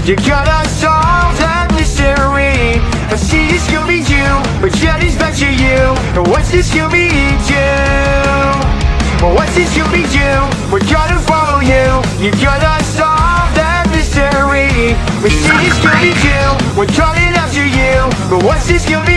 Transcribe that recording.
You gotta solve that mystery. I see it's Scooby-Doo, but yet he's back to you. What's this Scooby-Doo? What's this Scooby-Doo? We're gonna follow you. You gotta solve that mystery. We see it's Scooby-Doo, we're coming after you. But what's this Scooby-Doo?